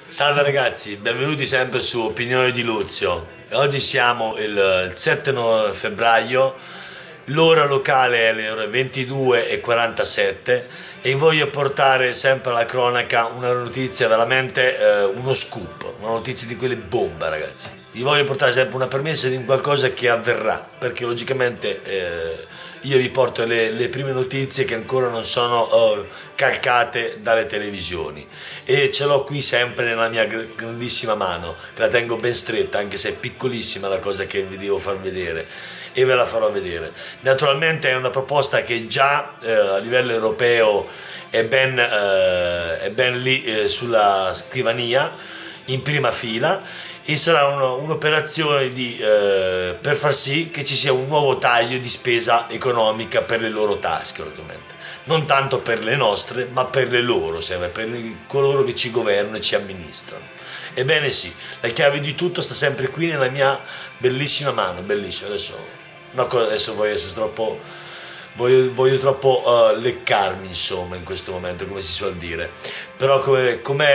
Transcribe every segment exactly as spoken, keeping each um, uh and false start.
Salve ragazzi, benvenuti sempre su Opinione di Luzio. Oggi siamo il sette febbraio, l'ora locale è le ore ventidue e quarantasette e voglio portare sempre alla cronaca una notizia veramente, eh, uno scoop, una notizia di quelle bomba ragazzi. Vi voglio portare sempre una premessa di qualcosa che avverrà, perché logicamente eh, io vi porto le, le prime notizie che ancora non sono uh, calcate dalle televisioni e ce l'ho qui sempre nella mia grandissima mano, che la tengo ben stretta anche se è piccolissima la cosa che vi devo far vedere e ve la farò vedere. Naturalmente è una proposta che già eh, a livello europeo è ben, eh, è ben lì eh, sulla scrivania in prima fila e sarà un'operazione eh, per far sì che ci sia un nuovo taglio di spesa economica per le loro tasche, ovviamente. Non tanto per le nostre, ma per le loro, sempre, per coloro che ci governano e ci amministrano. Ebbene sì, la chiave di tutto sta sempre qui nella mia bellissima mano, bellissima. Adesso, no, adesso voglio essere troppo, voglio, voglio troppo uh, leccarmi, insomma, in questo momento, come si suol dire. Però come com'è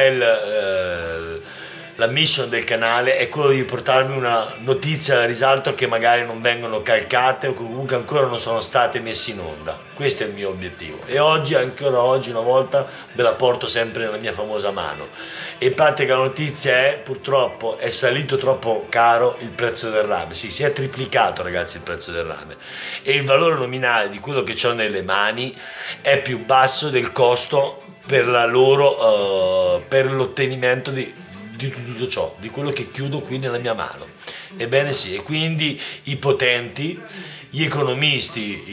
il... Uh, la mission del canale è quello di portarvi una notizia da risalto che magari non vengono calcate o comunque ancora non sono state messe in onda. Questo è il mio obiettivo e oggi, ancora oggi, una volta ve la porto sempre nella mia famosa mano. E in pratica la notizia è, purtroppo, è salito troppo caro il prezzo del rame. Sì, si è triplicato ragazzi il prezzo del rame e il valore nominale di quello che ho nelle mani è più basso del costo per la loro, uh, per l'ottenimento di di tutto ciò, di quello che chiudo qui nella mia mano. Ebbene sì, e quindi i potenti, gli economisti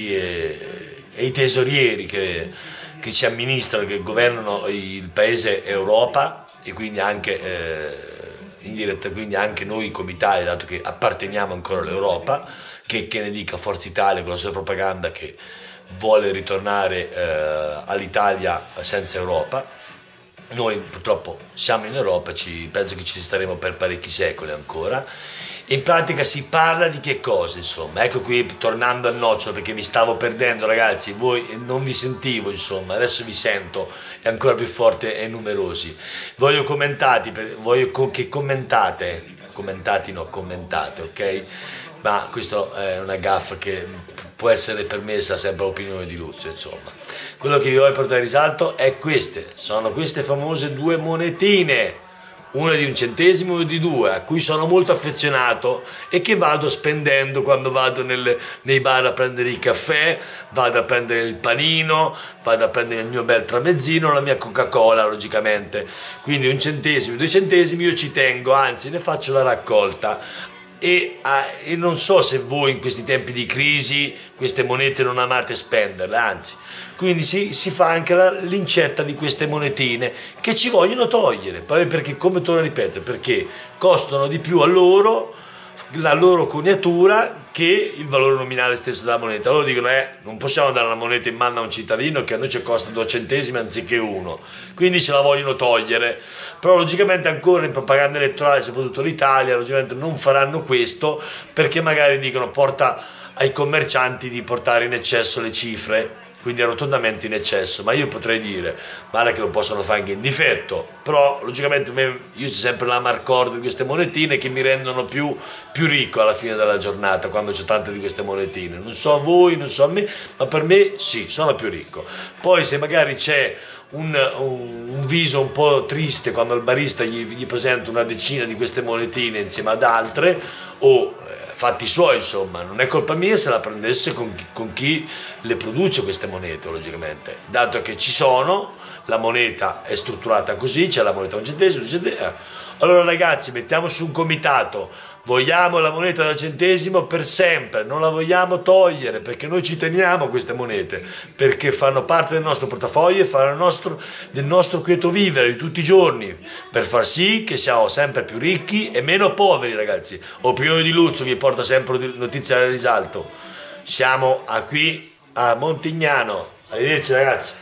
e, e i tesorieri che, che ci amministrano, che governano il paese Europa e quindi anche eh, in diretta, quindi anche noi come Italia, dato che apparteniamo ancora all'Europa, che, che ne dica Forza Italia con la sua propaganda che vuole ritornare eh, all'Italia senza Europa. Noi purtroppo siamo in Europa, ci, penso che ci staremo per parecchi secoli ancora. In pratica si parla di che cosa, insomma, ecco qui tornando al nocciolo perché mi stavo perdendo ragazzi, voi non vi sentivo insomma, adesso vi sento è ancora più forte e numerosi. Voglio commentati, voglio che commentate, commentati no, commentate, ok? Ma questo è una gaffa che può essere permessa sempre all'opinione di Luzio, insomma. Quello che vi voglio portare in risalto è queste, sono queste famose due monetine, una di un centesimo e una di due, a cui sono molto affezionato e che vado spendendo quando vado nel, nei bar a prendere il caffè, vado a prendere il panino, vado a prendere il mio bel tramezzino, la mia Coca-Cola logicamente. Quindi un centesimo, due centesimi io ci tengo, anzi ne faccio la raccolta. E, ah, e non so se voi in questi tempi di crisi queste monete non amate spenderle, anzi, quindi si, si fa anche l'incetta di queste monetine che ci vogliono togliere, poi perché, come torno a ripetere, perché costano di più a loro, la loro coniatura, che il valore nominale stesso della moneta. Loro dicono eh, non possiamo dare una moneta in mano a un cittadino che a noi ci costa due centesimi anziché uno, quindi ce la vogliono togliere. Però logicamente ancora in propaganda elettorale, soprattutto l'Italia, logicamente non faranno questo perché magari dicono porta ai commercianti di portare in eccesso le cifre, quindi arrotondamento in eccesso, ma io potrei dire, guarda che lo possono fare anche in difetto, però logicamente io c'è sempre la marcord di queste monetine che mi rendono più, più ricco alla fine della giornata quando c'ho tante di queste monetine, non so a voi, non so a me, ma per me sì, sono più ricco. Poi se magari c'è un, un, un viso un po' triste quando il barista gli, gli presenta una decina di queste monetine insieme ad altre, o fatti suoi, insomma, non è colpa mia se la prendesse con chi, con chi le produce queste monete, logicamente, dato che ci sono, la moneta è strutturata così, c'è la moneta a un centesimo, un centesimo. Allora ragazzi, mettiamo su un comitato, vogliamo la moneta da un centesimo per sempre, non la vogliamo togliere, perché noi ci teniamo queste monete, perché fanno parte del nostro portafoglio e fanno il nostro, del nostro quieto vivere di tutti i giorni, per far sì che siamo sempre più ricchi e meno poveri ragazzi. Opinione di Luzio vi porta sempre notizie al risalto. Siamo a qui a Montignano, arrivederci ragazzi.